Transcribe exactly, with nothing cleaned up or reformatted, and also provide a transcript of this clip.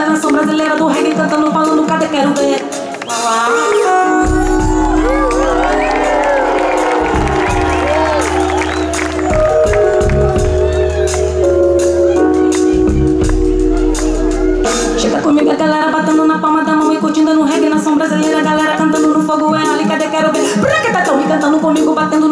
nação brasileira do reggae cantando, falando, cadê quero ver? Chega comigo a galera batendo na palma da mão e curtindo no reggae, nação brasileira, galera cantando no fogo, é ali, cadê quero ver? Pra que tá tão me cantando comigo, batendo